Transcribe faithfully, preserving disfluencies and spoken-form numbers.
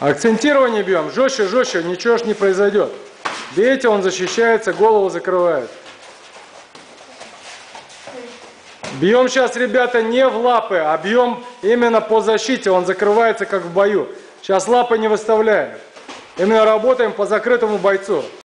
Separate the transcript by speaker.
Speaker 1: Акцентирование бьем. Жестче, жестче. Ничего ж не произойдет. Бейте, он защищается, голову закрывает. Бьем сейчас, ребята, не в лапы, а бьем именно по защите. Он закрывается, как в бою. Сейчас лапы не выставляем. Именно работаем по закрытому бойцу.